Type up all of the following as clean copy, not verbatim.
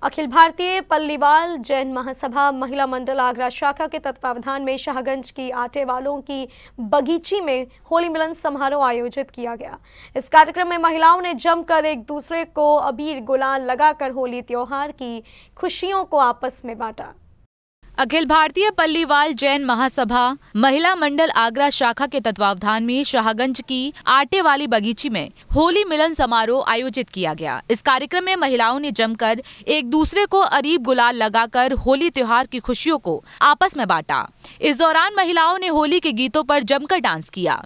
अखिल भारतीय पल्लीवाल जैन महासभा महिला मंडल आगरा शाखा के तत्वावधान में शाहगंज की आटे वालों की बगीची में होली मिलन समारोह आयोजित किया गया। इस कार्यक्रम में महिलाओं ने जमकर एक दूसरे को अबीर गुलाल लगाकर होली त्योहार की खुशियों को आपस में बांटा। अखिल भारतीय पल्लीवाल जैन महासभा महिला मंडल आगरा शाखा के तत्वावधान में शाहगंज की आटे वाली बगीची में होली मिलन समारोह आयोजित किया गया। इस कार्यक्रम में महिलाओं ने जमकर एक दूसरे को अबीर गुलाल लगाकर होली त्योहार की खुशियों को आपस में बांटा। इस दौरान महिलाओं ने होली के गीतों पर जमकर डांस किया।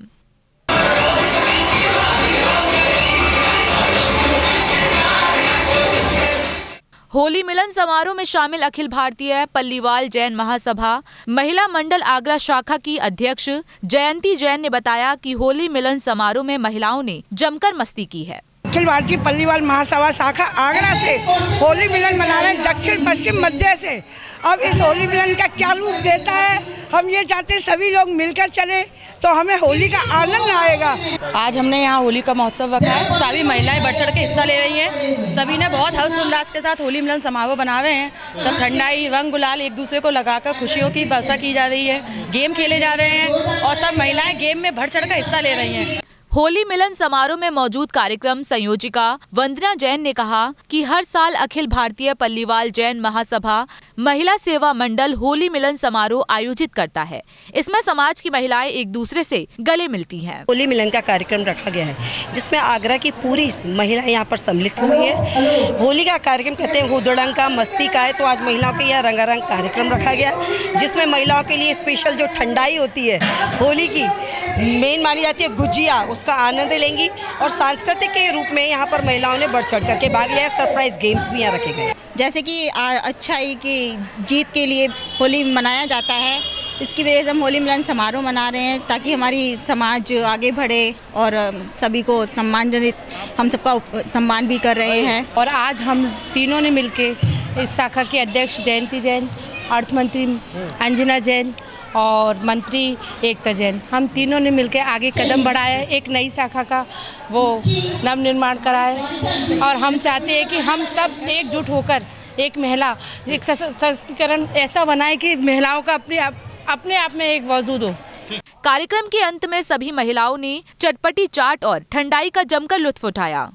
होली मिलन समारोह में शामिल अखिल भारतीय पल्लीवाल जैन महासभा महिला मंडल आगरा शाखा की अध्यक्ष जयंती जैन ने बताया कि होली मिलन समारोह में महिलाओं ने जमकर मस्ती की है। अखिल भारतीय पल्लीवाल महासभा शाखा आगरा से होली मिलन मना रहे हैं, दक्षिण पश्चिम मध्य से। अब इस होली मिलन का क्या रूप देता है, हम ये चाहते हैं सभी लोग मिलकर चले तो हमें होली का आनंद आएगा। आज हमने यहाँ होली का महोत्सव रखा है, सभी महिलाएं बढ़ चढ़ के हिस्सा ले रही हैं। सभी ने बहुत हर्ष उल्लास के साथ होली मिलन समारोह बनाए हैं। सब ठंडाई रंग गुलाल एक दूसरे को लगाकर खुशियों की वर्षा की जा रही है, गेम खेले जा रहे हैं और सब महिलाएं गेम में बढ़ चढ़ कर हिस्सा ले रही हैं। होली मिलन समारोह में मौजूद कार्यक्रम संयोजिका वंदना जैन ने कहा कि हर साल अखिल भारतीय पल्लीवाल जैन महासभा महिला सेवा मंडल होली मिलन समारोह आयोजित करता है। इसमें समाज की महिलाएं एक दूसरे से गले मिलती हैं। होली मिलन का कार्यक्रम रखा गया है जिसमें आगरा की पूरी महिलाएं यहाँ पर सम्मिलित हुई है। होली का कार्यक्रम कहते हैं हुदड़ंग का, मस्ती का है, तो आज महिलाओं के यहाँ रंगारंग कार्यक्रम रखा गया जिसमें महिलाओं के लिए स्पेशल जो ठंडाई होती है होली की मेन मानी जाती है गुजिया, उसका आनंद लेंगी और सांस्कृतिक के रूप में यहाँ पर महिलाओं ने बढ़ चढ़ करके भाग लिया। सरप्राइज गेम्स भी यहाँ रखे गए, जैसे कि अच्छाई की जीत के लिए होली मनाया जाता है। इसकी वजह से हम होली मिलन समारोह मना रहे हैं ताकि हमारी समाज आगे बढ़े और सभी को सम्मानजनित हम सबका सम्मान भी कर रहे हैं। और आज हम तीनों ने मिलके इस शाखा के अध्यक्ष जयंती जैन, अर्थ मंत्री अंजना जैन और मंत्री एकता जैन, हम तीनों ने मिलकर आगे कदम बढ़ाया, एक नई शाखा का वो नवनिर्माण कराए। और हम चाहते हैं कि हम सब एकजुट होकर एक महिला एक सशक्तिकरण ऐसा बनाए कि महिलाओं का अपने आप में एक वजूद हो। कार्यक्रम के अंत में सभी महिलाओं ने चटपटी चाट और ठंडाई का जमकर लुत्फ उठाया।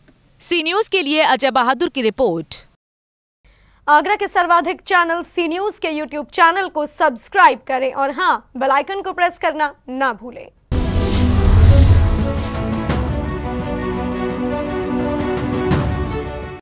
सी न्यूज़ के लिए अजय बहादुर की रिपोर्ट। आगरा के सर्वाधिक चैनल सी न्यूज़ के YouTube चैनल को सब्सक्राइब करें और हाँ, बेल आइकन को प्रेस करना ना भूलें।